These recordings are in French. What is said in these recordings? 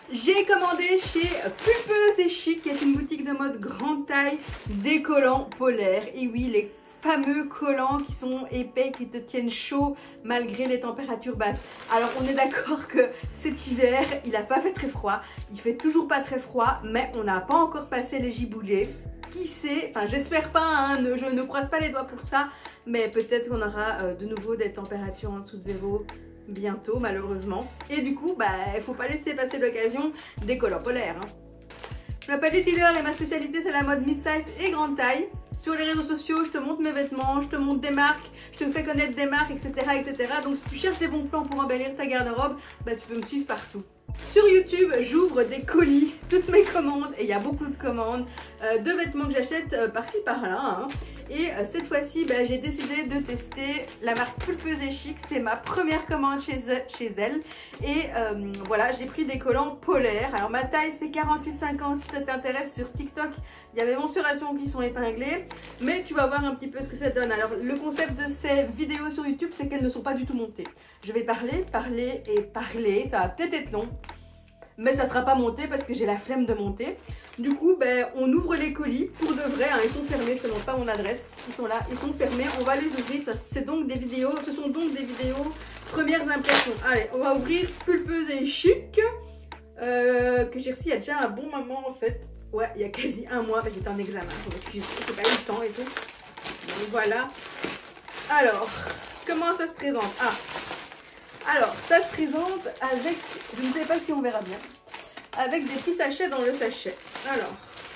J'ai commandé chez Pulpeuse et Chic, qui est une boutique de mode grande taille, des collants polaires. Et oui, les fameux collants qui sont épais, qui te tiennent chaud malgré les températures basses. Alors on est d'accord que cet hiver, il n'a pas fait très froid, il fait toujours pas très froid, mais on n'a pas encore passé les giboulées. Qui sait, enfin j'espère pas, hein, je ne croise pas les doigts pour ça, mais peut-être qu'on aura de nouveau des températures en dessous de zéro bientôt malheureusement. Et du coup, il faut pas laisser passer l'occasion des collants polaires. Hein. Je m'appelle Letty et ma spécialité c'est la mode mid-size et grande taille. Sur les réseaux sociaux, je te montre mes vêtements, je te montre des marques, je te fais connaître des marques, etc. etc. Donc si tu cherches des bons plans pour embellir ta garde-robe, tu peux me suivre partout. Sur YouTube, j'ouvre des colis, toutes mes commandes, et il y a beaucoup de commandes de vêtements que j'achète par-ci par-là. Hein. Et cette fois-ci, j'ai décidé de tester la marque Pulpeuse et Chic. C'est ma première commande chez elle. Et voilà, j'ai pris des collants polaires. Alors ma taille c'est 48-50, si ça t'intéresse sur TikTok, il y a mes mensurations qui sont épinglées. Mais tu vas voir un petit peu ce que ça donne. Alors le concept de ces vidéos sur YouTube, c'est qu'elles ne sont pas du tout montées. Je vais parler, parler et parler. Ça va peut-être être long, mais ça ne sera pas monté parce que j'ai la flemme de monter. Du coup, on ouvre les colis pour de vrai. Hein, ils sont fermés, je ne te montre pas mon adresse. Ils sont là, ils sont fermés. On va les ouvrir. Ce sont donc des vidéos premières impressions. Allez, on va ouvrir Pulpeuse et Chic que j'ai reçu il y a déjà un bon moment en fait. Ouais, il y a quasi un mois. J'étais en examen. Je m'excuse, j'ai pas eu le temps et tout. Donc voilà. Alors, comment ça se présente? Alors, ça se présente avec, je ne sais pas si on verra bien, avec des petits sachets dans le sachet. Alors,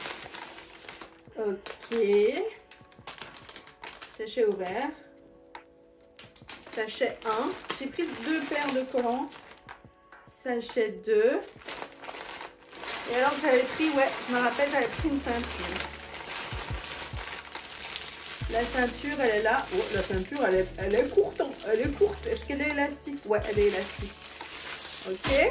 ok, sachet ouvert, sachet 1, j'ai pris 2 paires de collants, sachet 2, et alors j'avais pris, ouais, je me rappelle, j'avais pris une ceinture. La ceinture, elle est là. Oh, la ceinture, elle est courte. Elle est courte. Est-ce qu'elle est élastique? Ouais, elle est élastique. Ok.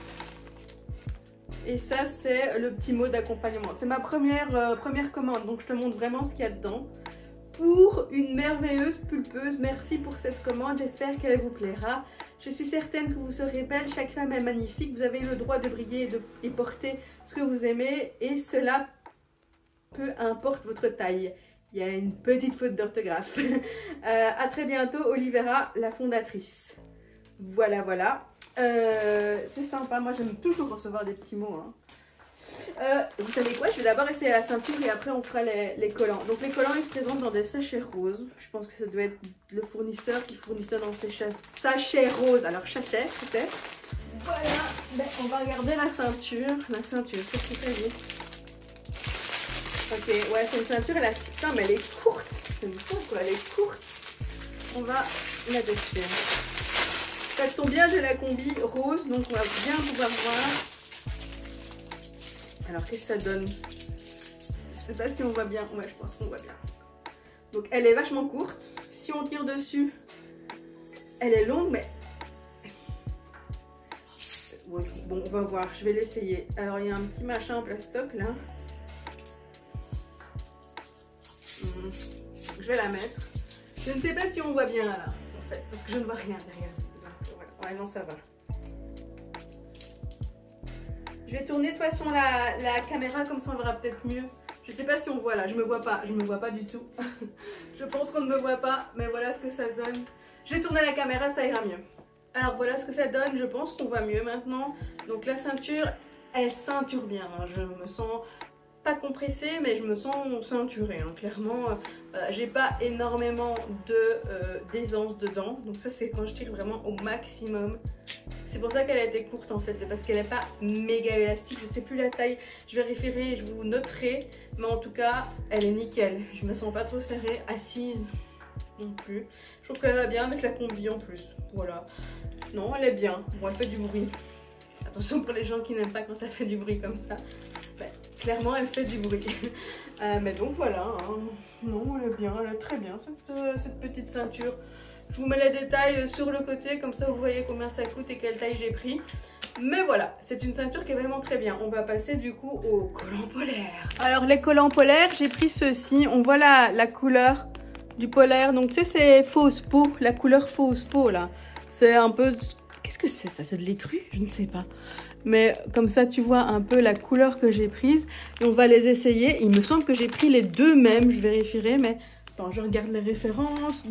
Et ça, c'est le petit mot d'accompagnement. C'est ma première commande. Donc, je te montre vraiment ce qu'il y a dedans. Pour une merveilleuse pulpeuse, merci pour cette commande. J'espère qu'elle vous plaira. Je suis certaine que vous serez belle. Chaque femme est magnifique. Vous avez le droit de briller et porter ce que vous aimez. Et cela, peu importe votre taille. Il y a une petite faute d'orthographe. À très bientôt, Olivera, la fondatrice. Voilà, voilà. C'est sympa. Moi, j'aime toujours recevoir des petits mots. Hein. Vous savez quoi? Je vais d'abord essayer la ceinture et après, on fera les collants. Donc, les collants, ils se présentent dans des sachets roses. Je pense que ça doit être le fournisseur qui fournit ça dans ces sachets roses. Alors, sachet, peut-être. Voilà. On va regarder la ceinture. La ceinture, qu'est-ce que ça dit? Ok, ouais, c'est une ceinture élastique. Putain, mais elle est courte. J'aime pas quoi, elle est courte. On va la tester. Ça tombe bien, j'ai la combi rose, donc on va bien pouvoir voir. Alors, qu'est-ce que ça donne? Je sais pas si on voit bien. Ouais, je pense qu'on voit bien. Donc, elle est vachement courte. Si on tire dessus, elle est longue, mais... Ouais, bon, on va voir. Je vais l'essayer. Alors, il y a un petit machin en plastoc, là. Je vais la mettre. Je ne sais pas si on voit bien là, en fait, parce que je ne vois rien derrière. Ouais, non, ça va. Je vais tourner de toute façon la caméra, comme ça on verra peut-être mieux. Je ne sais pas si on voit là, je me vois pas du tout. Je pense qu'on ne me voit pas, mais voilà ce que ça donne. Je vais tourner la caméra, ça ira mieux. Alors voilà ce que ça donne, je pense qu'on voit mieux maintenant. Donc la ceinture, elle ceinture bien, hein. Je me sens... pas compressée, mais je me sens ceinturée, hein. Clairement, j'ai pas énormément d'aisance dedans, donc ça c'est quand je tire vraiment au maximum. C'est pour ça qu'elle a été courte en fait, c'est parce qu'elle n'est pas méga élastique. Je sais plus la taille, je vérifierai et je vous noterai, mais en tout cas elle est nickel. Je me sens pas trop serrée, assise non plus. Je trouve qu'elle va bien avec la combi en plus, voilà. Non, elle est bien, bon elle fait du bruit. Attention pour les gens qui n'aiment pas quand ça fait du bruit comme ça. Clairement, elle fait du bruit. Mais donc voilà. Hein. Non, elle est bien, elle est très bien cette petite ceinture. Je vous mets les détails sur le côté, comme ça vous voyez combien ça coûte et quelle taille j'ai pris. Mais voilà, c'est une ceinture qui est vraiment très bien. On va passer du coup aux collants polaires. Alors les collants polaires, j'ai pris ceux-ci. On voit la couleur du polaire. Donc tu sais, c'est fausse peau, la couleur fausse peau là. C'est un peu... Qu'est-ce que c'est ça? C'est de l'écru? Je ne sais pas. Mais comme ça, tu vois un peu la couleur que j'ai prise. Et on va les essayer. Il me semble que j'ai pris les deux mêmes. Je vérifierai, mais... Attends, je regarde les références.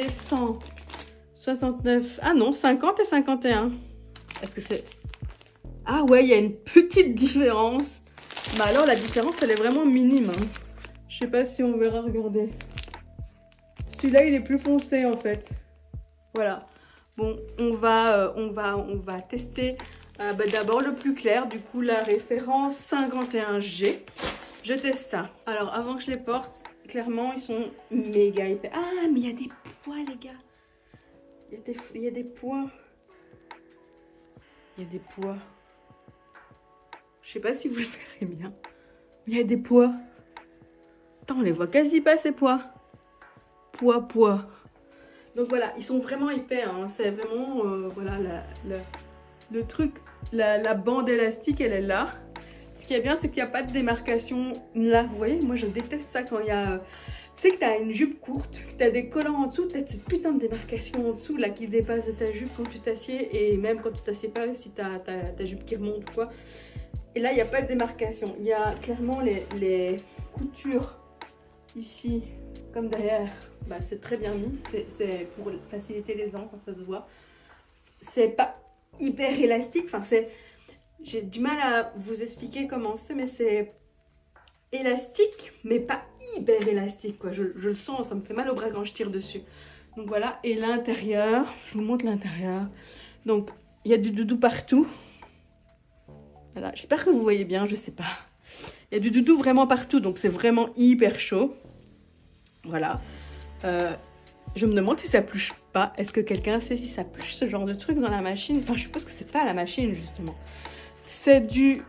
W169. Ah non, 50 et 51. Est-ce que c'est... Ah ouais, il y a une petite différence. Bah alors, la différence, elle est vraiment minime. Hein. Je sais pas si on verra, regardez. Celui-là, il est plus foncé, en fait. Voilà. Bon, on va tester d'abord le plus clair. Du coup, la référence 51G. Je teste ça. Alors, avant que je les porte, clairement, ils sont méga épais. Ah, mais il y a des poids, les gars. Il y a des poids. Il y a des poids. Je sais pas si vous le verrez bien. Il y a des poids. Attends, on les voit quasi pas, ces poids. Poids. Donc voilà, ils sont vraiment épais. Hein. C'est vraiment, voilà, le truc, la bande élastique, elle est là. Ce qui est bien, c'est qu'il n'y a pas de démarcation là. Vous voyez, moi, je déteste ça quand il y a... Tu sais que tu as une jupe courte, que tu as des collants en dessous, tu as cette putain de démarcation en dessous, là, qui dépasse de ta jupe quand tu t'assieds. Et même quand tu t'assieds pas, si tu as ta jupe qui remonte ou quoi. Et là, il n'y a pas de démarcation. Il y a clairement les coutures ici, comme derrière. Bah, c'est très bien mis. C'est pour faciliter les angles, ça se voit. C'est pas hyper élastique. Enfin, c'est... J'ai du mal à vous expliquer comment c'est, mais c'est élastique, mais pas hyper élastique, quoi. Je le sens, ça me fait mal au bras quand je tire dessus. Donc voilà, et l'intérieur, je vous montre l'intérieur. Donc, il y a du doudou partout. Voilà, j'espère que vous voyez bien, je sais pas. Il y a du doudou vraiment partout, donc c'est vraiment hyper chaud. Voilà. Je me demande si ça pluche pas. Est-ce que quelqu'un sait si ça pluche ce genre de truc dans la machine? Enfin, je suppose que c'est pas à la machine, justement. C'est du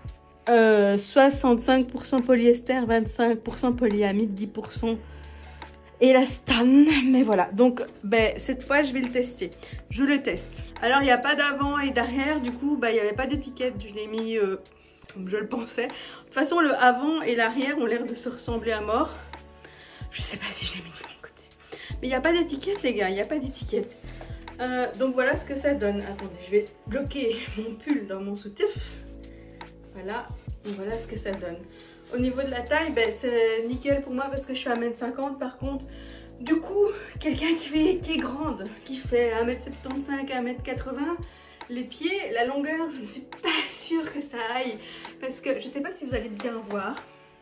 65% polyester, 25% polyamide, 10% élastane. Mais voilà, donc cette fois, je vais le tester. Je le teste. Alors, il n'y a pas d'avant et d'arrière. Du coup, il n'y avait pas d'étiquette. Je l'ai mis comme je le pensais. De toute façon, le avant et l'arrière ont l'air de se ressembler à mort. Je sais pas si je l'ai mis du bon côté. Mais il n'y a pas d'étiquette, les gars. Il n'y a pas d'étiquette. Donc, voilà ce que ça donne. Attendez, je vais bloquer mon pull dans mon soutif. Voilà, et voilà ce que ça donne. Au niveau de la taille, c'est nickel pour moi parce que je suis à 1m50. Par contre, du coup, quelqu'un qui est grande, qui fait 1m75, 1m80, les pieds, la longueur, je ne suis pas sûre que ça aille. Parce que je ne sais pas si vous allez bien voir.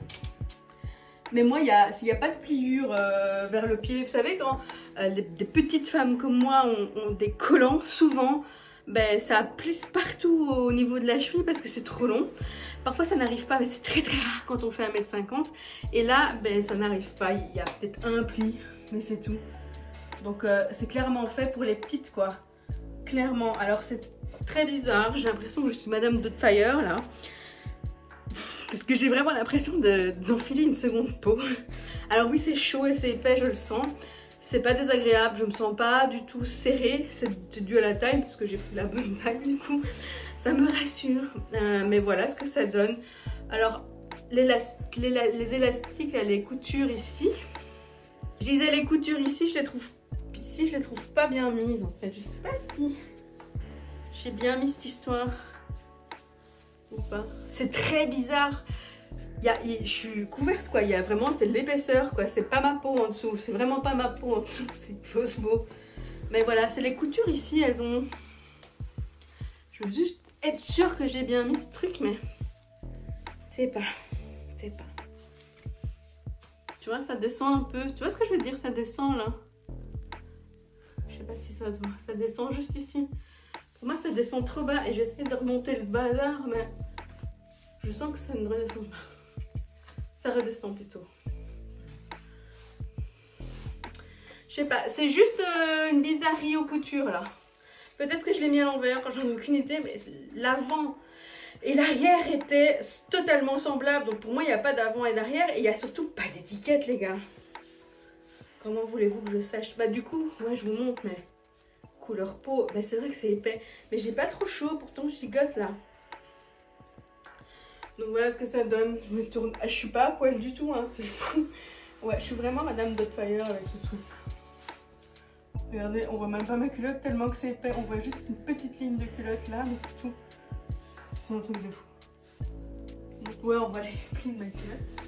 Mais moi, s'il n'y a pas de pliure vers le pied, vous savez, quand des petites femmes comme moi ont des collants, souvent... ça plisse partout au niveau de la cheville parce que c'est trop long. Parfois ça n'arrive pas, mais c'est très rare quand on fait 1m50. Et là, ça n'arrive pas. Il y a peut-être un pli, mais c'est tout. Donc c'est clairement fait pour les petites, quoi. Clairement. Alors c'est très bizarre. J'ai l'impression que je suis Madame Doubtfire là. Parce que j'ai vraiment l'impression d'enfiler une seconde peau. Alors oui, c'est chaud et c'est épais, je le sens. C'est pas désagréable, je me sens pas du tout serrée, c'est dû à la taille parce que j'ai pris la bonne taille du coup, ça me rassure. Mais voilà ce que ça donne. Alors les élastiques, là, les coutures ici, je disais les coutures ici, je les trouve pas bien mises en fait. Je sais pas si j'ai bien mis cette histoire ou pas. C'est très bizarre. Je suis couverte quoi, il y a vraiment, c'est de l'épaisseur quoi, c'est pas ma peau en dessous, c'est vraiment pas ma peau en dessous, c'est une fausse peau. Mais voilà, c'est les coutures ici, elles ont... Je veux juste être sûre que j'ai bien mis ce truc, mais... C'est pas. Tu vois, ça descend un peu, tu vois ce que je veux dire, ça descend là. Je sais pas si ça se voit, ça descend juste ici. Pour moi ça descend trop bas et j'essaie de remonter le bazar, mais... Je sens que ça ne redescend pas. Ça redescend plutôt. Je sais pas, c'est juste une bizarrerie aux coutures là. Peut-être que je l'ai mis à l'envers, j'en ai aucune idée, mais l'avant et l'arrière étaient totalement semblables. Donc pour moi, il n'y a pas d'avant et d'arrière et il n'y a surtout pas d'étiquette, les gars. Comment voulez-vous que je sache? Du coup, ouais, je vous montre, mais couleur peau, c'est vrai que c'est épais. Mais j'ai pas trop chaud, pourtant je gigote là. Donc voilà ce que ça donne. Je me tourne. Je suis pas à poil du tout, hein, c'est fou. Ouais, je suis vraiment Madame Doubtfire avec ce truc. Regardez, on voit même pas ma culotte tellement que c'est épais. On voit juste une petite ligne de culotte là, mais c'est tout. C'est un truc de fou. Donc, ouais, on va aller clean ma culotte.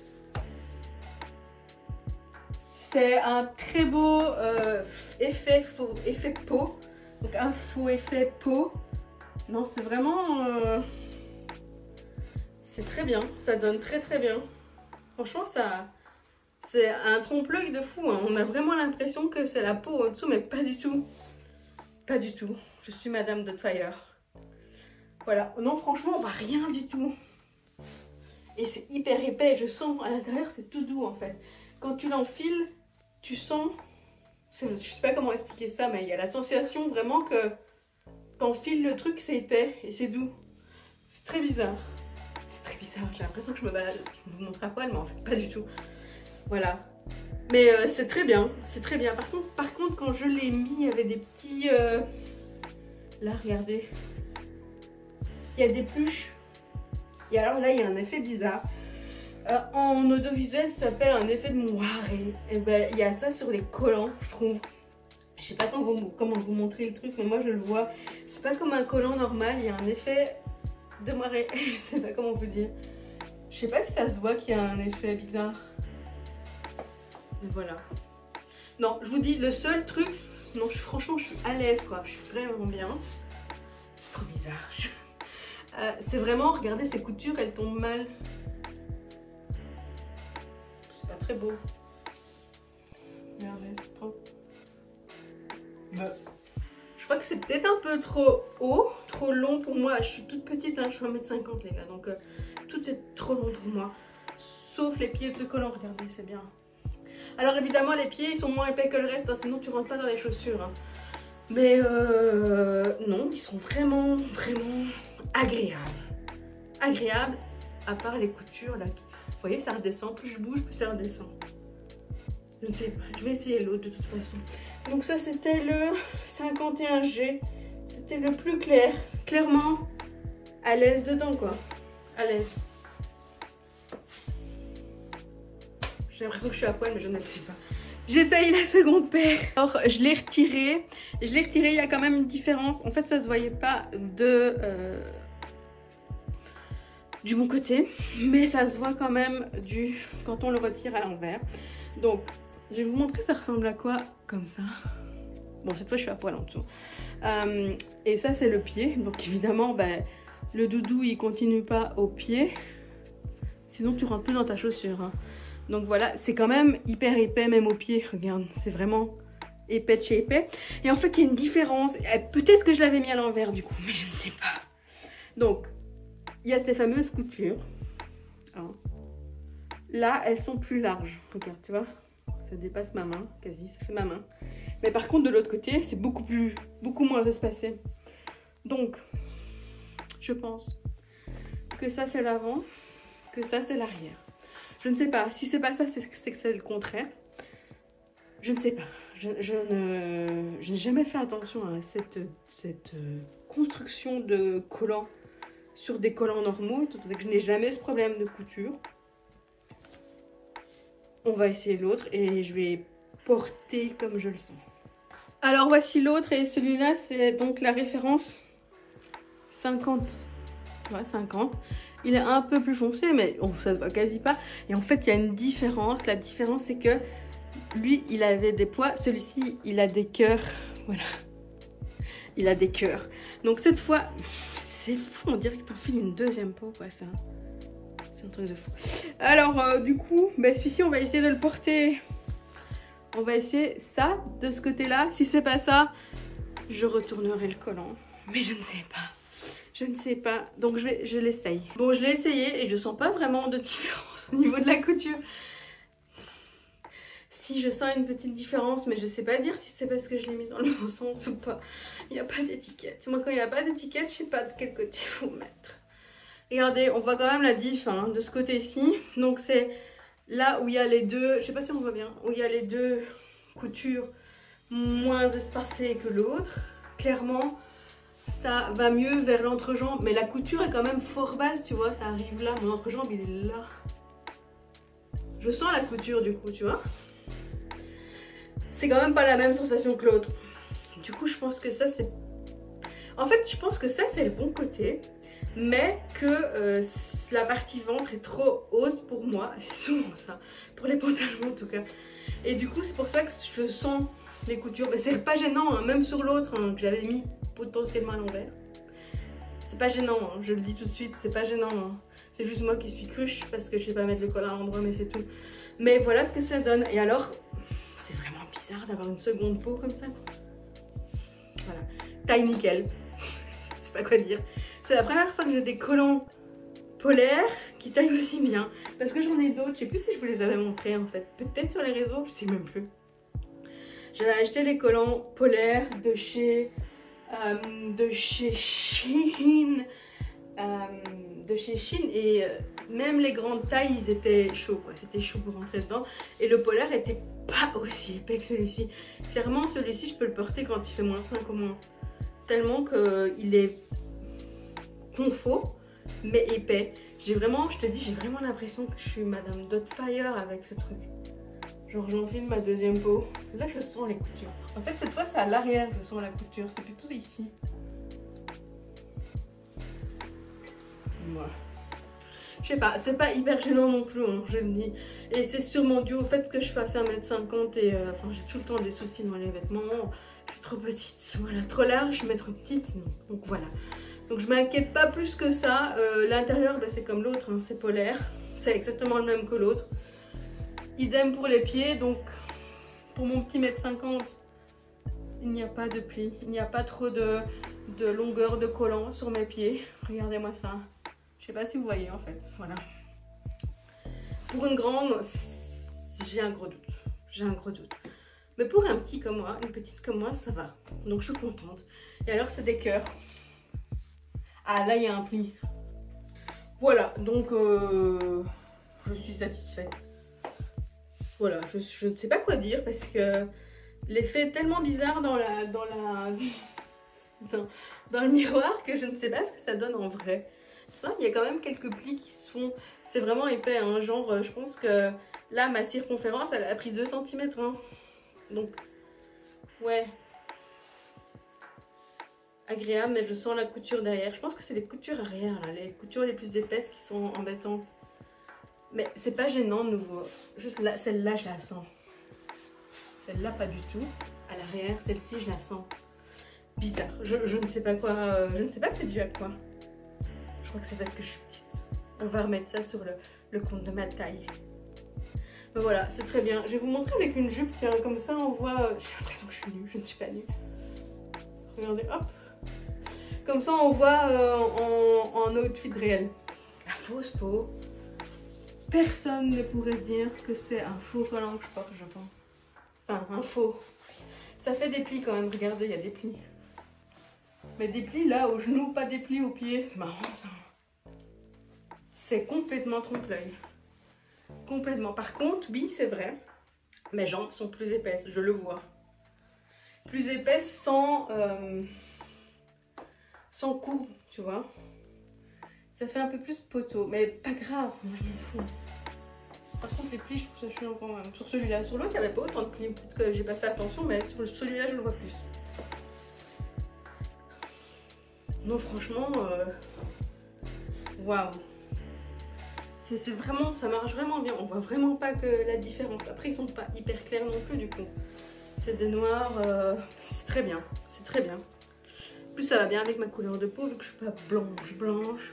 C'est un très beau effet peau. Donc un faux effet peau. Non, c'est vraiment... c'est très bien. Ça donne très très bien. Franchement, ça... C'est un trompe-l'œil de fou. Hein. On a vraiment l'impression que c'est la peau en dessous, mais pas du tout. Pas du tout. Je suis Madame Dotfire. Voilà. Non, franchement, on voit rien du tout. Et c'est hyper épais. Je sens à l'intérieur, c'est tout doux en fait. Quand tu l'enfiles, tu sens... Je sais pas comment expliquer ça, mais il y a la sensation vraiment que t'enfiles le truc, c'est épais et c'est doux. C'est très bizarre. C'est très bizarre. J'ai l'impression que je me balade. Je vous montre à poil, mais en fait, pas du tout. Voilà. Mais c'est très bien. C'est très bien. Par contre, quand je l'ai mis, il y avait des petits... Là, regardez. Il y a des pluches. Et alors là, il y a un effet bizarre. En audiovisuel, ça s'appelle un effet de moiré. Et ben, il y a ça sur les collants, je trouve. Je sais pas comment vous montrer le truc, mais moi je le vois. C'est pas comme un collant normal, il y a un effet de moiré. Je sais pas comment vous dire. Je sais pas si ça se voit qu'il y a un effet bizarre. Mais voilà. Non, je vous dis, le seul truc... Non, franchement, je suis à l'aise, quoi. Je suis vraiment bien. C'est trop bizarre. C'est vraiment... Regardez, ces coutures, elles tombent mal. C'est pas très beau. Regardez, c'est trop... Je crois que c'est peut-être un peu trop haut, trop long pour moi. Je suis toute petite, hein, je fais 1m50 les gars, donc tout est trop long pour moi. Sauf les pieds de collant, regardez, c'est bien. Alors évidemment, les pieds, ils sont moins épais que le reste, hein, sinon tu rentres pas dans les chaussures. Hein. Mais non, ils sont vraiment, vraiment agréables. Agréables, à part les coutures, là. Vous voyez, ça redescend, plus je bouge, plus ça redescend. Je ne sais pas, je vais essayer l'autre de toute façon. Donc ça c'était le 51G. C'était le plus clair. Clairement à l'aise dedans quoi. À l'aise. J'ai l'impression que je suis à poil mais je ne le suis pas. J'essaye la seconde paire. Alors je l'ai retirée. Je l'ai retirée, il y a quand même une différence. En fait ça se voyait pas du bon côté. Mais ça se voit quand même quand on le retire à l'envers. Donc je vais vous montrer ça ressemble à quoi comme ça. Bon cette fois je suis à poil en dessous. Et ça c'est le pied. Donc évidemment ben, le doudou il continue pas au pied. Sinon tu rentres plus dans ta chaussure. Hein. Donc voilà, c'est quand même hyper épais même au pied. Regarde, c'est vraiment épais de chez épais. Et en fait il y a une différence. Peut-être que je l'avais mis à l'envers du coup, mais je ne sais pas. Donc il y a ces fameuses coutures. Hein. Là elles sont plus larges. Regarde, tu vois. Ça dépasse ma main, quasi, ça fait ma main. Mais par contre, de l'autre côté, c'est beaucoup moins espacé. Donc, je pense que ça, c'est l'avant, que ça, c'est l'arrière. Je ne sais pas. Si c'est pas ça, c'est que c'est le contraire. Je ne sais pas. Je n'ai jamais fait attention à cette construction de collants sur des collants normaux, étant donné que je n'ai jamais ce problème de couture. On va essayer l'autre et je vais porter comme je le sens. Alors voici l'autre et celui-là c'est donc la référence 50. Ouais, 50. Il est un peu plus foncé mais ça se voit quasi pas. Et en fait il y a une différence. La différence c'est que lui il avait des poids. Celui-ci il a des cœurs. Voilà. Il a des cœurs. Donc cette fois c'est fou. On dirait que t'enfiles une deuxième peau quoi ça. C'est un truc de fou. Alors, du coup, ben, celui-ci, on va essayer de le porter. On va essayer ça, de ce côté-là. Si c'est pas ça, je retournerai le collant. Mais je ne sais pas. Je ne sais pas. Donc, je l'essaye. Bon, je l'ai essayé et je sens pas vraiment de différence au niveau de la couture. Si, je sens une petite différence, mais je sais pas dire si c'est parce que je l'ai mis dans le bon sens ou pas. Il n'y a pas d'étiquette. Moi, quand il n'y a pas d'étiquette, je sais pas de quel côté il faut mettre. Regardez, on voit quand même la diff hein, de ce côté-ci. Donc c'est là où il y a les deux, je sais pas si on voit bien, où il y a les deux coutures moins espacées que l'autre. Clairement, ça va mieux vers l'entrejambe, mais la couture est quand même fort basse, tu vois, ça arrive là. Mon entrejambe, il est là. Je sens la couture du coup, tu vois. C'est quand même pas la même sensation que l'autre. Du coup, je pense que ça, c'est... En fait, je pense que ça, c'est le bon côté. mais que la partie ventre est trop haute pour moi. C'est souvent ça, pour les pantalons en tout cas. Et du coup, c'est pour ça que je sens les coutures. Mais c'est pas gênant, hein, même sur l'autre hein, que j'avais mis potentiellement à l'envers. C'est pas gênant, hein, je le dis tout de suite, c'est pas gênant. Hein. C'est juste moi qui suis cruche parce que je sais pas mettre le col à l'endroit, mais c'est tout. Mais voilà ce que ça donne. Et alors, c'est vraiment bizarre d'avoir une seconde peau comme ça. Voilà, taille nickel. Je sais pas quoi dire. C'est la première fois que j'ai des collants polaires qui taillent aussi bien. Parce que j'en ai d'autres, je sais plus si je vous les avais montrés en fait. Peut-être sur les réseaux, je sais même plus. J'avais acheté les collants polaires de chez Shein. Et même les grandes tailles, ils étaient chauds quoi. C'était chaud pour rentrer dedans. Et le polaire était pas aussi épais que celui-ci. Clairement, celui-ci, je peux le porter quand il fait moins 5 au moins. Tellement qu'il est confort, mais épais. J'ai vraiment, je te dis, j'ai vraiment l'impression que je suis Madame Dotfire avec ce truc. Genre j'enfile ma deuxième peau. Là je sens les coutures. En fait cette fois c'est à l'arrière je sens la couture. C'est plutôt ici. Voilà. Je sais pas, c'est pas hyper gênant non plus, hein, je le dis. Et c'est sûrement dû au fait que je fasse 1m50 et enfin j'ai tout le temps des soucis dans les vêtements. Je suis trop petite, voilà, trop large mais trop petite. Non. Donc voilà. Donc je m'inquiète pas plus que ça. L'intérieur, ben, c'est comme l'autre, hein, c'est polaire. C'est exactement le même que l'autre. Idem pour les pieds. Donc pour mon petit 1m50, il n'y a pas de pli. Il n'y a pas trop de longueur de collant sur mes pieds. Regardez-moi ça. Je sais pas si vous voyez en fait. Voilà. Pour une grande, j'ai un gros doute. J'ai un gros doute. Mais pour un petit comme moi, une petite comme moi, ça va. Donc je suis contente. Et alors c'est des cœurs. Ah là il y a un pli. Voilà, donc je suis satisfaite. Voilà, je ne sais pas quoi dire parce que l'effet est tellement bizarre dans le miroir que je ne sais pas ce que ça donne en vrai. Enfin, il y a quand même quelques plis qui se font. C'est vraiment épais, hein, genre je pense que là ma circonférence elle a pris 2 cm. Hein. Donc ouais. Agréable, mais je sens la couture derrière. Je pense que c'est les coutures arrière, là, les coutures les plus épaisses qui sont embêtantes. Mais c'est pas gênant de nouveau. Juste là, celle-là, je la sens. Celle-là, pas du tout. À l'arrière, celle-ci, je la sens. Bizarre. Je ne sais pas quoi. Je ne sais pas c'est dû à quoi. Je crois que c'est parce que je suis petite. On va remettre ça sur le compte de ma taille. Mais voilà, c'est très bien. Je vais vous montrer avec une jupe. Tiens, comme ça, on voit. J'ai l'impression que je suis nue. Je ne suis pas nue. Regardez, hop. Comme ça, on voit en outfit réel. La fausse peau. Personne ne pourrait dire que c'est un faux collant que je porte, je pense. Enfin, un faux. Ça fait des plis quand même, regardez, il y a des plis. Mais des plis là au genou, pas des plis aux pieds. C'est marrant ça. C'est complètement trompe-l'œil. Complètement. Par contre, oui, c'est vrai, mes jambes sont plus épaisses, je le vois. Plus épaisses sans courbe, tu vois. Ça fait un peu plus poteau, mais pas grave, moi je m'en fous. Par contre les plis, je trouve ça chiant quand même. Sur celui-là, sur l'autre il n'y avait pas autant de plis, peut-être que j'ai pas fait attention, mais sur celui-là je le vois plus. Non franchement, waouh. C'est vraiment, ça marche vraiment bien, on voit vraiment pas que la différence. Après ils sont pas hyper clairs non plus du coup. C'est des noirs, c'est très bien, c'est très bien. En plus ça va bien avec ma couleur de peau vu que je suis pas blanche.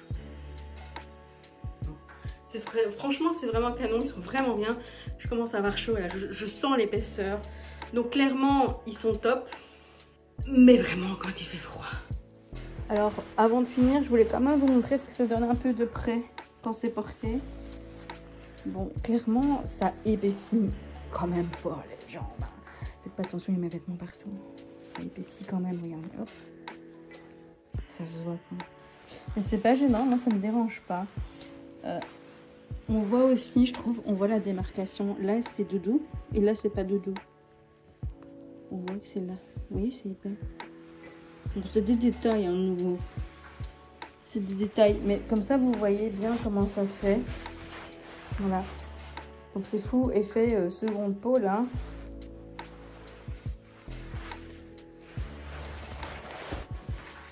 Franchement c'est vraiment canon, ils sont vraiment bien. Je commence à avoir chaud là, je sens l'épaisseur. Donc clairement ils sont top, mais vraiment quand il fait froid. Alors avant de finir je voulais quand même vous montrer ce que ça donne un peu de près quand c'est porté. Bon clairement ça épaissit quand même fort les jambes. Faites pas attention, il y a mes vêtements partout. Ça épaissit quand même, regardez, hop. Ça se voit quoi. Mais c'est pas gênant, moi ça me dérange pas. On voit aussi, je trouve, on voit la démarcation. Là, c'est doudou et là, c'est pas doudou. On voit que c'est là. Vous voyez, c'est épais. Donc, c'est des détails, hein, nouveau. C'est des détails. Mais comme ça, vous voyez bien comment ça fait. Voilà. Donc, c'est fou. Effet seconde peau, là.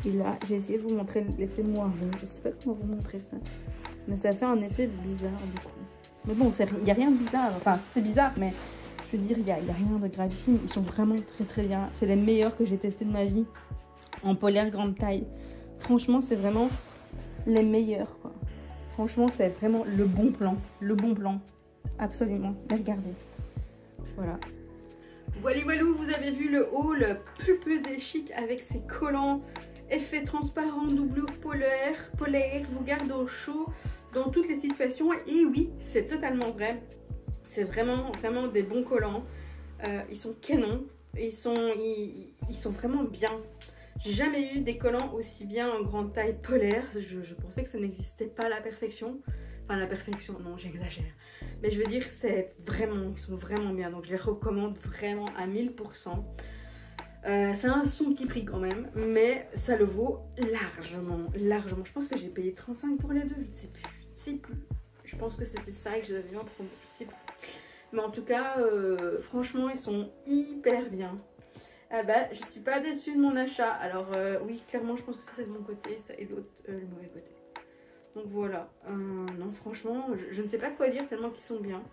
Et là, j'ai essayé de vous montrer l'effet marron. Je sais pas comment vous montrer ça. Mais ça fait un effet bizarre du coup. Mais bon, il n'y a rien de bizarre. Enfin, c'est bizarre, mais je veux dire, il y a rien de gravissime. Ils sont vraiment très bien. C'est les meilleurs que j'ai testés de ma vie. En polaire grande taille. Franchement, c'est vraiment les meilleurs, quoi. Franchement, c'est vraiment le bon plan. Le bon plan. Absolument. Mais regardez. Voilà. Voilà, vous avez vu le haul pulpeuse et chic avec ses collants, effet transparent, doublure polaire, vous garde au chaud dans toutes les situations. Et oui, c'est totalement vrai. C'est vraiment des bons collants. Ils sont canons. Ils sont vraiment bien. J'ai jamais eu des collants aussi bien en grande taille polaire. Je pensais que ça n'existait pas à la perfection. Enfin, la perfection, non, j'exagère. Mais je veux dire, ils sont vraiment bien. Donc, je les recommande vraiment à 1000%. C'est un son petit prix quand même, mais ça le vaut largement. Je pense que j'ai payé 35 pour les deux. Je ne sais plus. Je pense que c'était ça et que je les avais eu en promo. Je sais plus. Mais en tout cas, franchement, ils sont hyper bien. Ah bah, je suis pas déçue de mon achat. Alors, oui, clairement, je pense que ça, c'est de mon côté. Ça et l'autre, le mauvais côté. Donc voilà, non franchement, je ne sais pas quoi dire tellement qu'ils sont bien.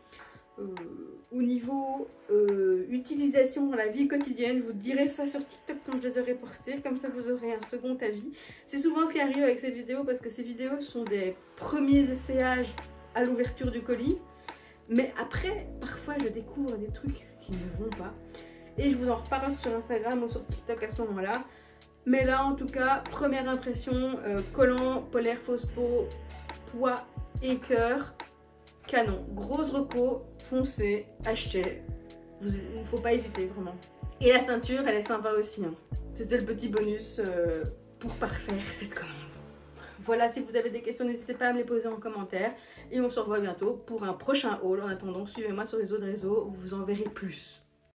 Au niveau utilisation dans la vie quotidienne, je vous dirai ça sur TikTok quand je les aurai portés, comme ça vous aurez un second avis. C'est souvent ce qui arrive avec ces vidéos parce que ces vidéos sont des premiers essayages à l'ouverture du colis. Mais après, parfois je découvre des trucs qui ne vont pas. Et je vous en reparle sur Instagram ou sur TikTok à ce moment-là. Mais là, en tout cas, première impression, collant, polaire, fausse peau, poids et cœur, canon. Grosse reco, foncez, achetez. Il ne faut pas hésiter, vraiment. Et la ceinture, elle est sympa aussi. Hein. C'était le petit bonus pour parfaire cette commande. Voilà, si vous avez des questions, n'hésitez pas à me les poser en commentaire. Et on se revoit bientôt pour un prochain haul. En attendant, suivez-moi sur les autres réseaux où vous en verrez plus.